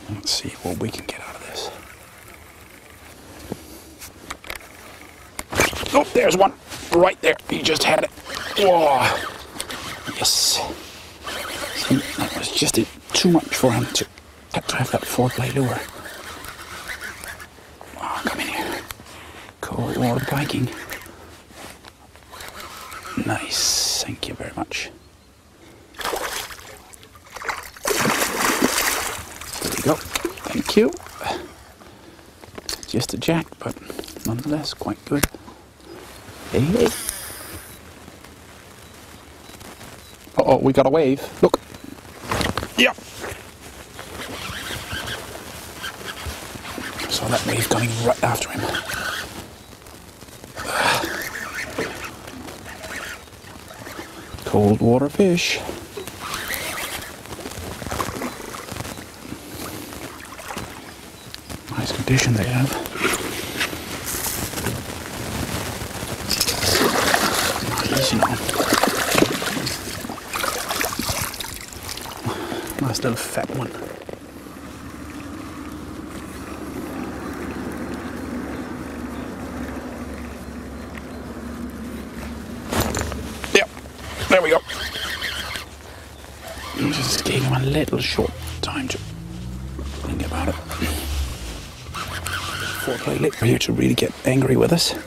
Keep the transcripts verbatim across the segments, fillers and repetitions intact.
Let's see what we can get out of this. Oh, there's one right there. He just had it. Whoa. Yes. See, that was just too much for him to, to have that four-play lure. Oh, come in here. Cold water biking. Nice. Thank you very much. There we go. Thank you. Just a jack, but nonetheless quite good. Hey, hey. Uh-oh, we got a wave. Look. Yeah. Saw that wave coming right after him. Cold water fish. Nice condition they have. Easy now. Nice little fat one. Yep, there we go. I'm just giving him a little short time to think about it. Four-play lip here to really get angry with us.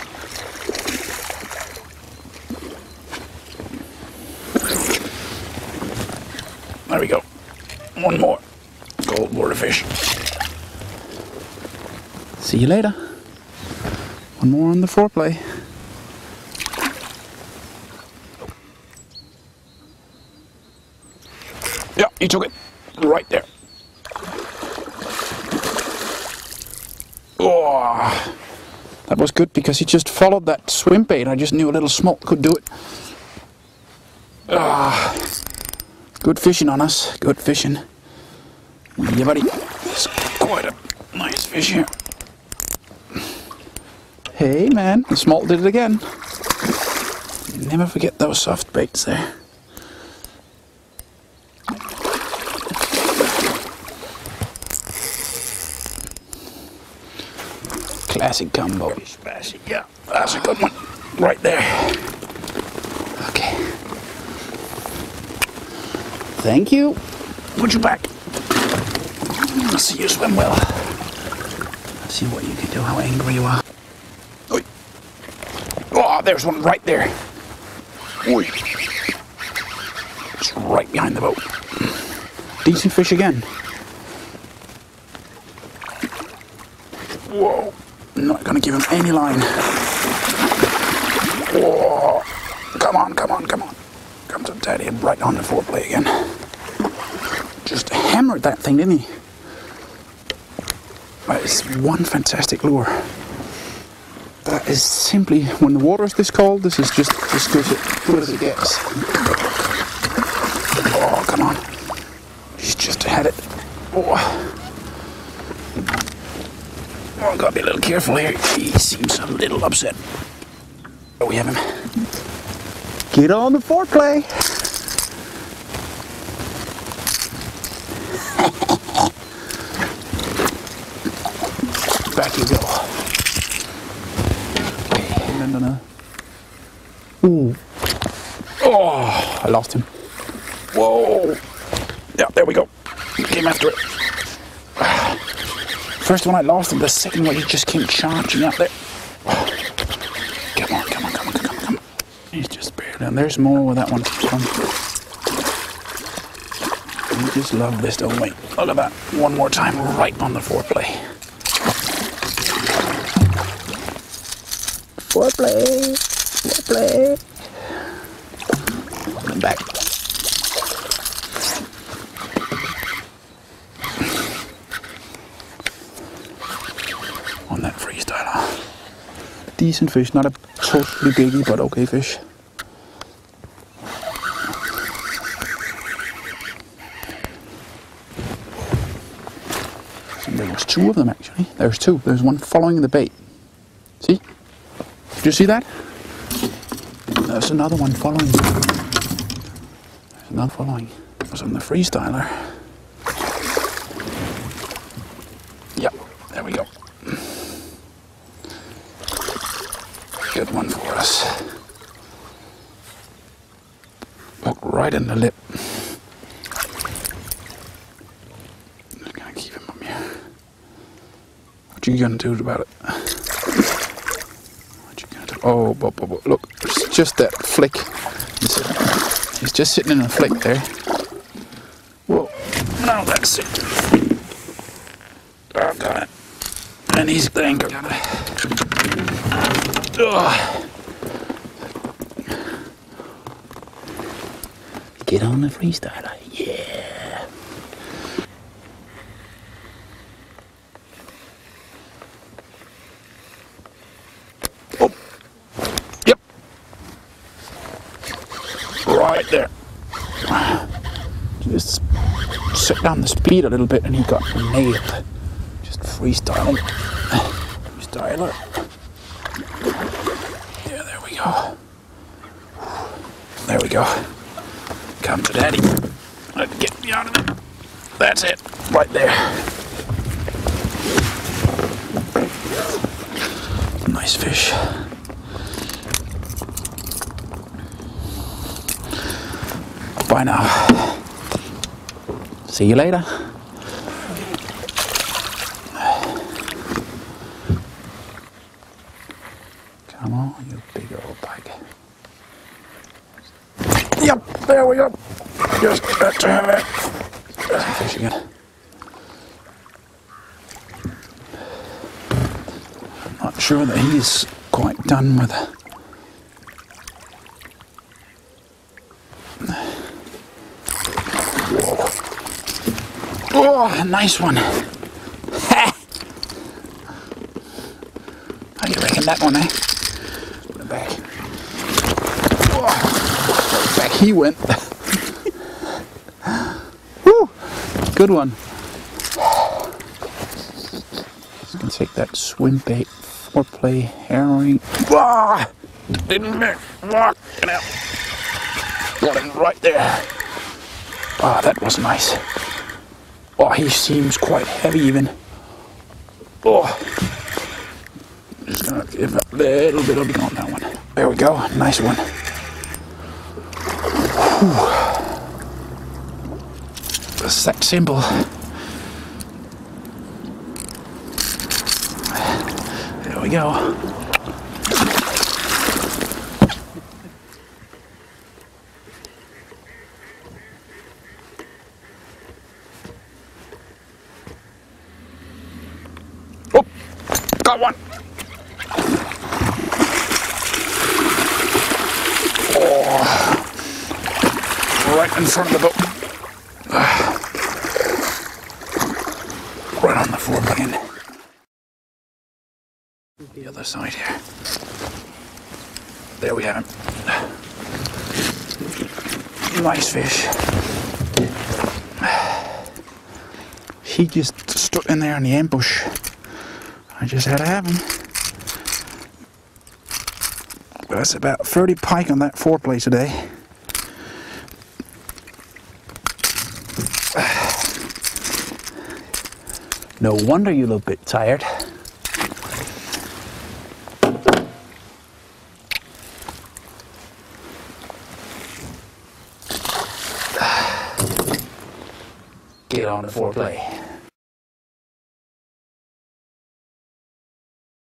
There we go. One more. Cold water fish. See you later. One more on the foreplay. Yeah, he took it. Right there. Oh, that was good because he just followed that swim bait. I just knew a little smoke could do it. Ah. Good fishing on us. Good fishing. Yeah, buddy. It's quite a nice fish here. Hey, man. The smolt did it again. Never forget those soft baits there. Classic combo. Yeah, that's a good one. Right there. Okay. Thank you. Put you back. Let's see you swim well. Let's see what you can do, how angry you are. Oy. Oh, there's one right there. Oy. It's right behind the boat. Decent fish again. Whoa. Not gonna give him any line. Whoa. Come on, come on, come on. Comes up daddy and right on the foreplay again. Just hammered that thing, didn't he? That is one fantastic lure. That is simply, when the water is this cold, this is just as good as it, good as it gets. Oh, come on. He's just had it. Oh. Oh, I've got to be a little careful here. He seems a little upset. Oh, we have him. Get on the foreplay. Back you go. Okay, no, no, no. Ooh. Oh, I lost him. Whoa. Yeah, there we go. Came after it. First one I lost him, the second one he just came charging out there. Come on, come on, come on, come on, come on. He's just barely, and there's more where that one comes from. We just love this, don't we? Look at that. One more time, right on the foreplay. Foreplay, foreplay. Come back. On that freestyler. Decent fish, not a totally biggie, but okay fish. And there was two of them actually. There's two. There's one following the bait. See? Did you see that? There's another one following. There's another following. It was on the freestyler. Hook right in the lip. Just gonna keep him up here. What you gonna do about it? What you gonna do? Oh, bo, bo, bo. Look, it's just that flick. He's, he's just sitting in a flick there. Whoa, now that's it. I've got it. And he's the anchor. Ugh. Get on the freestyler, yeah. Oh, yep. Right there. Just set down the speed a little bit and he got nailed. Just freestyling. Freestyler. Yeah, there we go. There we go. Come to daddy. Let's get me out of there. That's it. Right there. Nice fish. Bye now. See you later. Come on, you big old pike. Yep, there we go. Just got to have it. There's some fish again. I'm not sure that he's quite done with it. Whoa. Oh, nice one. Ha! How do you reckon that one, eh? Put it back. Whoa. Back he went. Woo! Good one. Just gonna take that swim bait, foreplay, herring. Ah! Didn't miss. Walking out. Got him right there. Ah, that was nice. Oh, he seems quite heavy even. Oh. Just gonna give a little bit of it on that one. There we go. Nice one. Whew. Just that simple. There we go. Oh, got one. Oh, right in front of the boat. Right on the foreplane. The other side here. There we have him. Nice fish. He just stuck in there in the ambush. I just had to have him. That's about thirty pike on that foreplay today. No wonder you look a bit tired. Get on the foreplay.